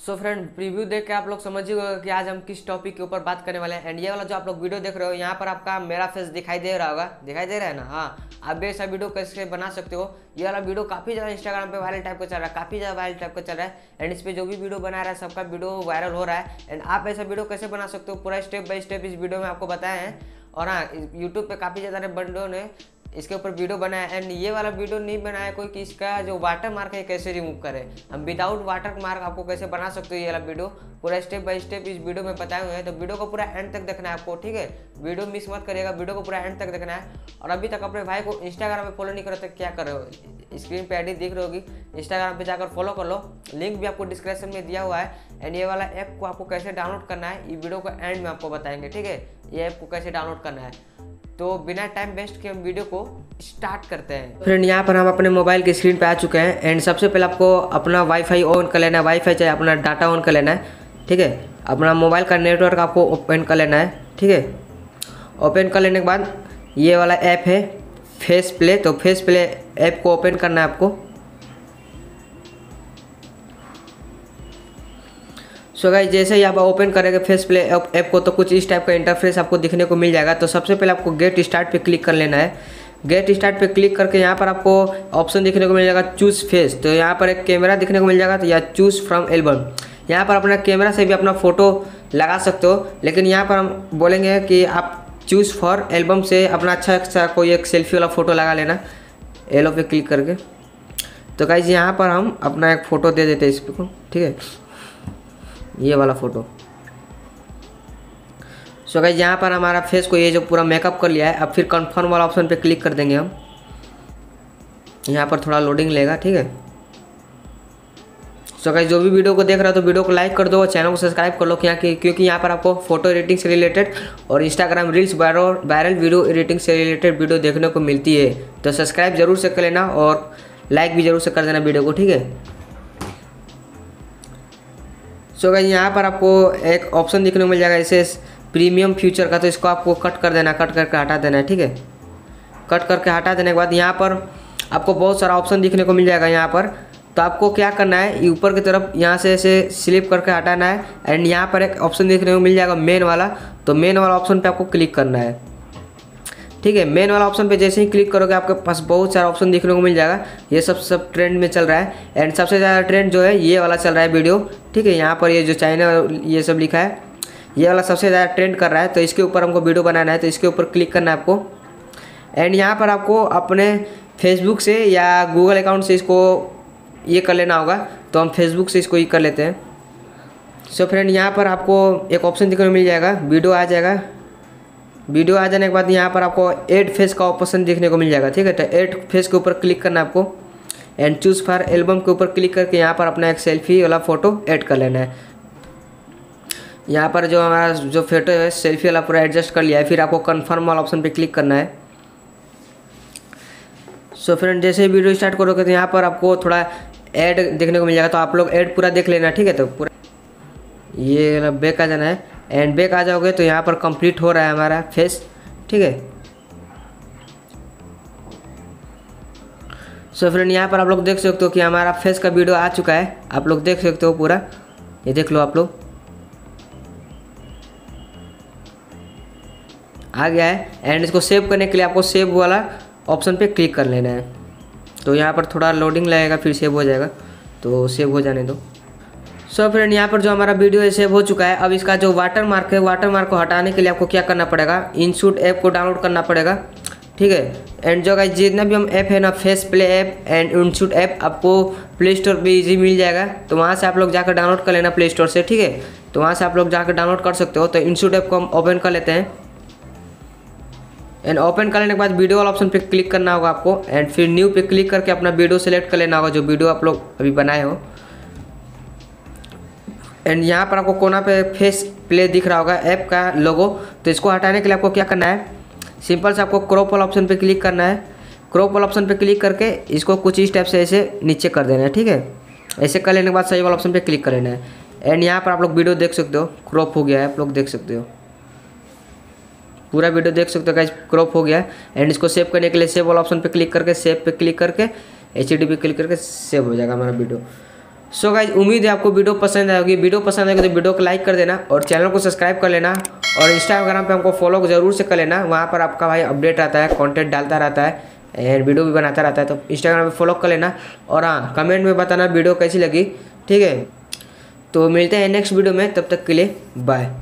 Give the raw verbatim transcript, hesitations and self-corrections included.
So friend, preview देख के आप लोग समझ ही होगा कि आज हम किस टॉपिक के ऊपर बात करने वाले हैं। एंड ये वाला जो आप लोग वीडियो देख रहे हो, यहाँ पर आपका मेरा फेस दिखाई दे रहा होगा, दिखाई दे रहा है ना। हाँ, आप भी ऐसा वीडियो कैसे बना सकते हो। ये वाला वीडियो काफ़ी ज़्यादा इंस्टाग्राम पे वायरल टाइप का चल रहा है, काफ़ी ज़्यादा वायरल टाइप का चल रहा है। एंड इस पर जो भी वीडियो बना रहा है सबका वीडियो वायरल हो रहा है। एंड आप ऐसा वीडियो कैसे बना सकते हो, पूरा स्टेप बाय स्टेप इस वीडियो में आपको बताया है। और हाँ, यूट्यूब पे काफ़ी ज़्यादा बंदों ने इसके ऊपर वीडियो बनाया। एंड ये वाला वीडियो नहीं बनाया कोई कि इसका जो वाटर मार्क है कैसे रिमूव करें, हम विदाउट वाटर मार्क आपको कैसे बना सकते हो। ये वाला वीडियो पूरा स्टेप बाय स्टेप इस वीडियो में बताए हुए हैं, तो वीडियो को पूरा एंड तक देखना है आपको, ठीक है। वीडियो मिस मत करिएगा, वीडियो को पूरा एंड तक देखना है। और अभी तक अपने भाई को इंस्टाग्राम पे फॉलो नहीं करो तो क्या कर रहे हो, स्क्रीन पे आईडी दिख रही होगी, इंस्टाग्राम पे जाकर फॉलो कर लो, लिंक भी आपको डिस्क्रिप्शन में दिया हुआ है। एंड ये वाला ऐप को आपको कैसे डाउनलोड करना है ये वीडियो को एंड में आपको बताएंगे, ठीक है। ये ऐप को कैसे डाउनलोड करना है, तो बिना टाइम वेस्ट के हम वीडियो को स्टार्ट करते हैं। फ्रेंड, यहाँ पर हम अपने मोबाइल की स्क्रीन पे आ चुके हैं। एंड सबसे पहले आपको अपना वाईफाई ऑन कर लेना है, वाईफाई चाहे अपना डाटा ऑन कर लेना है, ठीक है। अपना मोबाइल का नेटवर्क आपको ओपन कर लेना है, ठीक है। ओपन कर लेने के बाद ये वाला ऐप है फेस प्ले, तो फेस प्ले ऐप को ओपन करना है आपको। सो गाइस, जैसे ही आप ओपन करेंगे फेस प्ले ऐप को तो कुछ इस टाइप का इंटरफेस आपको दिखने को मिल जाएगा। तो सबसे पहले आपको गेट स्टार्ट पे क्लिक कर लेना है। गेट स्टार्ट पे क्लिक करके यहाँ पर आपको ऑप्शन दिखने को मिल जाएगा चूज़ फेस, तो यहाँ पर एक कैमरा दिखने को मिल जाएगा, तो या चूज़ फ्रॉम एल्बम। यहाँ पर अपना कैमरा से भी अपना फ़ोटो लगा सकते हो, लेकिन यहाँ पर हम बोलेंगे कि आप चूज़ फॉर एल्बम से अपना अच्छा अच्छा कोई एक सेल्फी वाला फ़ोटो लगा लेना, एलो पे क्लिक करके। तो गाइस, यहाँ पर हम अपना एक फ़ोटो दे देते हैं इसको, ठीक है, ये वाला फ़ोटो। सो गाइस, यहाँ पर हमारा फेस को ये जो पूरा मेकअप कर लिया है, अब फिर कंफर्म वाला ऑप्शन पे क्लिक कर देंगे हम। यहाँ पर थोड़ा लोडिंग लेगा, ठीक है। सो गाइस, जो भी वीडियो को देख रहा हो तो वीडियो को लाइक कर दो और चैनल को सब्सक्राइब कर लो, क्या कि क्योंकि यहाँ पर आपको फोटो एडिटिंग से रिलेटेड और Instagram reels viral video editing से रिलेटेड वीडियो देखने को मिलती है। तो सब्सक्राइब जरूर से कर लेना और लाइक भी जरूर से कर देना वीडियो को, ठीक है। सो गाइस, यहाँ पर आपको एक ऑप्शन देखने को मिल जाएगा इसे प्रीमियम फ्यूचर का, तो इसको आपको कट कर देना, कट करके हटा देना है, ठीक है। कट करके हटा देने के बाद यहाँ पर आपको बहुत सारा ऑप्शन दिखने को मिल जाएगा। यहाँ पर तो आपको क्या करना है, ऊपर की तरफ यहाँ से ऐसे स्लिप करके हटाना है। एंड यहाँ पर एक ऑप्शन देखने को मिल जाएगा मेन वाला, तो मेन वाला ऑप्शन पे आपको क्लिक करना है, ठीक है। मेन वाला ऑप्शन पे जैसे ही क्लिक करोगे आपके पास बहुत सारा ऑप्शन देखने को मिल जाएगा। ये सब सब ट्रेंड में चल रहा है। एंड सबसे ज़्यादा ट्रेंड जो है ये वाला चल रहा है वीडियो, ठीक है। यहाँ पर ये जो चाइना ये सब लिखा है, ये वाला सबसे ज़्यादा ट्रेंड कर रहा है, तो इसके ऊपर हमको वीडियो बनाना है, तो इसके ऊपर क्लिक करना है आपको। एंड यहाँ पर आपको अपने फेसबुक से या गूगल अकाउंट से इसको ये कर लेना होगा, तो हम फेसबुक से इसको ये कर लेते हैं। सो फ्रेंड, यहाँ पर आपको एक ऑप्शन देखने को मिल जाएगा, वीडियो आ जाएगा। वीडियो आ जाने के बाद यहाँ पर आपको ऐड फेस का ऑप्शन देखने को मिल जाएगा, ठीक है। तो ऐड फेस के ऊपर क्लिक करना है आपको। एंड चूज़ फॉर एल्बम के ऊपर क्लिक करके यहाँ पर अपना एक सेल्फी वाला फ़ोटो ऐड कर लेना है। यहाँ पर जो हमारा जो फोटो है सेल्फी वाला पूरा एडजस्ट कर लिया है, फिर आपको कन्फर्म वाला ऑप्शन पे क्लिक करना है। सो फ्रेंड, जैसे ही वीडियो स्टार्ट करोगे तो यहाँ पर आपको थोड़ा ऐड देखने को मिल जाएगा, तो आप लोग ऐड पूरा देख लेना, ठीक है। तो पूरा ये बैक आ जाना है। एंड बैक आ जाओगे तो यहाँ पर कंप्लीट हो रहा है हमारा फेस, ठीक है। सो फ्रेंड, यहाँ पर आप लोग देख सकते हो कि हमारा फेस का वीडियो आ चुका है, आप लोग देख सकते हो पूरा, ये देख लो आप लोग आ गया है। एंड इसको सेव करने के लिए आपको सेव वाला ऑप्शन पे क्लिक कर लेना है। तो यहाँ पर थोड़ा लोडिंग लगेगा, फिर सेव हो जाएगा, तो सेव हो जाने दो। सो फ्रेंड, यहाँ पर जो हमारा वीडियो है सेव हो चुका है। अब इसका जो वाटर मार्क है, वाटर मार्क को हटाने के लिए आपको क्या करना पड़ेगा, इनशूट ऐप को डाउनलोड करना पड़ेगा, ठीक है। एंड जो गाइस जितना भी हम ऐप है ना, face play app and InShot app आपको प्ले स्टोर पर ईजी मिल जाएगा, तो वहाँ से आप लोग जाकर डाउनलोड कर लेना प्ले स्टोर से, ठीक है। तो वहाँ से आप लोग जाकर डाउनलोड कर सकते हो। तो इनशूट ऐप को हम ओपन कर लेते हैं। एंड ओपन करने के बाद वीडियो वाला ऑप्शन पे क्लिक करना होगा आपको। एंड फिर न्यू पे क्लिक करके अपना वीडियो सेलेक्ट कर लेना होगा, जो वीडियो आप लोग अभी बनाए हो। एंड यहाँ पर आपको कोना पे फेस प्ले दिख रहा होगा ऐप का लोगो, तो इसको हटाने के लिए आपको क्या करना है, सिंपल से आपको क्रॉप वाला ऑप्शन पे क्लिक करना है। क्रॉप वाला ऑप्शन पे क्लिक करके इसको कुछ इस टाइप से ऐसे नीचे कर देना है, ठीक है। ऐसे कर लेने के बाद सही वाला ऑप्शन पे क्लिक कर लेना है। एंड यहाँ पर आप लोग वीडियो देख सकते हो, क्रॉप हो गया है, आप लोग देख सकते हो, पूरा वीडियो देख सकते हो गाइस, क्रॉप हो गया है। एंड इसको सेव करने के लिए सेव वाला ऑप्शन पे क्लिक करके सेव पे क्लिक करके एच डी पे क्लिक करके सेव हो जाएगा हमारा वीडियो। सो गाइज उम्मीद है आपको वीडियो पसंद आएगी। वीडियो पसंद आएगी तो वीडियो को लाइक कर देना और चैनल को सब्सक्राइब कर लेना और इंस्टाग्राम पे हमको फॉलो जरूर से कर लेना। वहाँ पर आपका भाई अपडेट रहता है, कंटेंट डालता रहता है एंड वीडियो भी बनाता रहता है, तो इंस्टाग्राम पे फॉलो कर लेना। और हाँ, कमेंट में बताना वीडियो कैसी लगी, ठीक है। तो मिलते हैं नेक्स्ट वीडियो में, तब तक के लिए बाय।